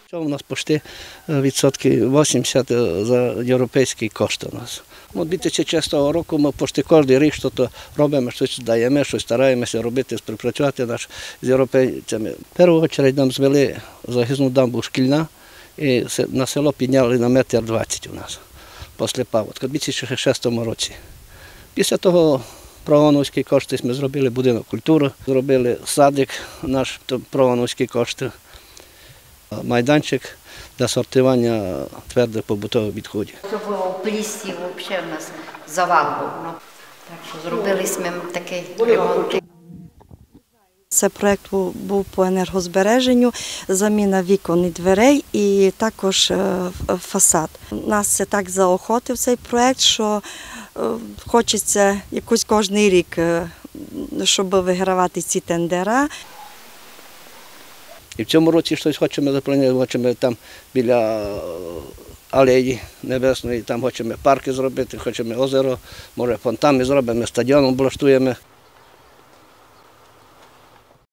У нас почти відсотків 80 за європейські кошти у нас. 2006 року ми почти кожен рік щось робимо, щось даємо, щось стараємося робити, співпрацювати з європейцями. В першу чергу нам звели захисну дамбу шкільна і на село підняли на 1,20 м у нас після паводка в 2006 році. Після того прогоновські кошти ми зробили будинок культури, зробили садик наш, прогоновські кошти, майданчик для сортування твердих побутових відходів. В лісі взагалі в нас завал був. Так що зробили ми такий ремонт. Це проєкт був по енергозбереженню, заміна вікон і дверей і також фасад. Нас це так заохотив цей проєкт, що хочеться якось кожен рік, щоб вигравати ці тендера. І в цьому році щось хочемо запланувати, хочемо там біля алеї Небесної, там хочемо парки зробити, хочемо озеро, може фонтани зробимо, стадіон облаштуємо.